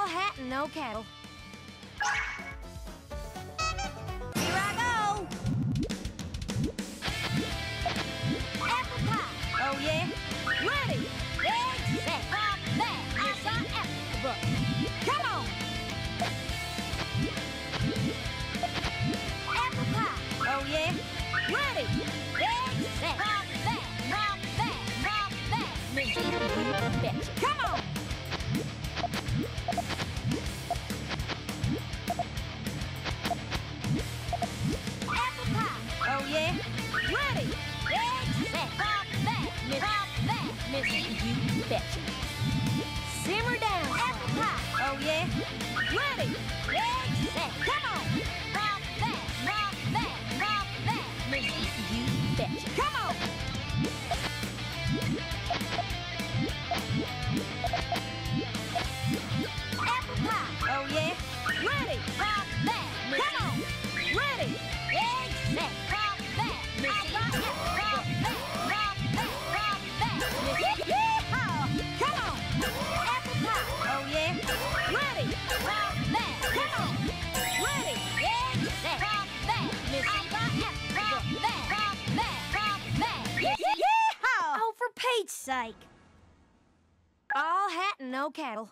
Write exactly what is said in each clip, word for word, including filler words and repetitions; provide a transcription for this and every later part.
hat and no cattle. Here I go. Apple pie. Oh yeah. Ready. Egg set. Pop that. It's our apple book. Come on. Apple pie. Oh yeah. Ready. Egg set. Pop that. Pop that. Pop that. Missy, you betcha. Come on. Apple pie. Oh yeah. Ready. Egg set. Pop that. Miss, pop that. Missy, you betcha. Simmer down. Apple pie. Oh yeah. Ready. Egg set. Come on. Pop that. Pop that. Pop that. Missy, you betcha. Come on. Apple pie. Oh yeah. Ready. Pop that. Come on. Ready. Egg set. Pop that. Missy. Pop that. Pop that. Pop that. Missy. Yeehaw. Come on. Apple pie. Oh yeah. Ready. Pop that. Come on. Ready. Egg set. Pop that. Missy. Pop that. Pop that. Pop that. Pop that. Yeehaw. Oh, for Pete's sake. All hat and no cattle.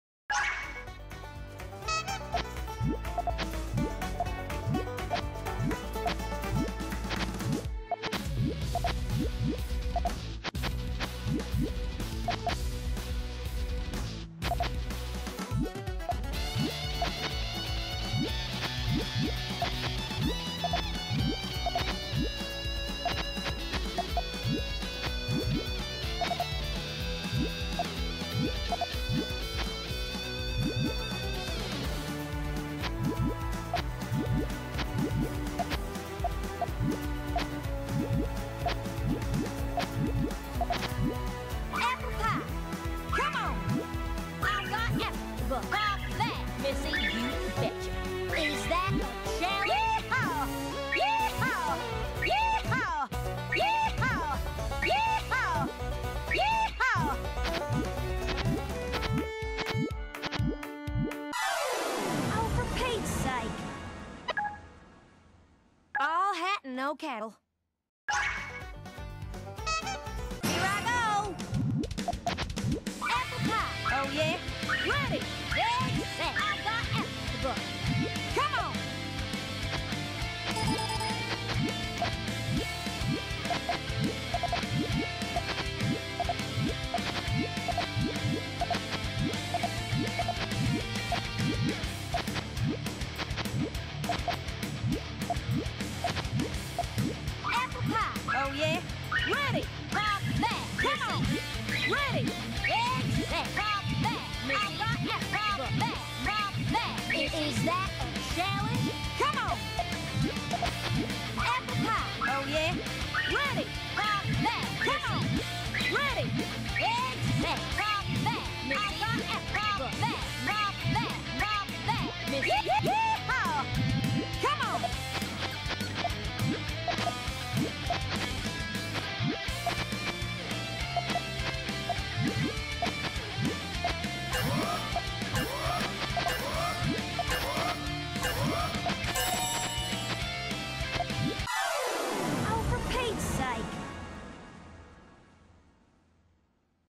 Apple pie. Come on. I've got apple book. Pop that, Missy, you betcha. Is that a challenge? Yeehaw! Yeehaw! Yeehaw! Yeehaw! Yeehaw! Yeehaw! Oh, for Pete's sake. All hat and no cattle. Oh yeah? Ready! Egg set! I've got apple book. Come on! Apple pie! Oh yeah? Ready! Pop that! Come on! Ready! Egg set! Pop that! Missy, pop that! Pop that! Pop that! Is, is that a challenge? Come on! Apple pie! Oh yeah? Ready! Pop that! Come on! Ready! Egg set!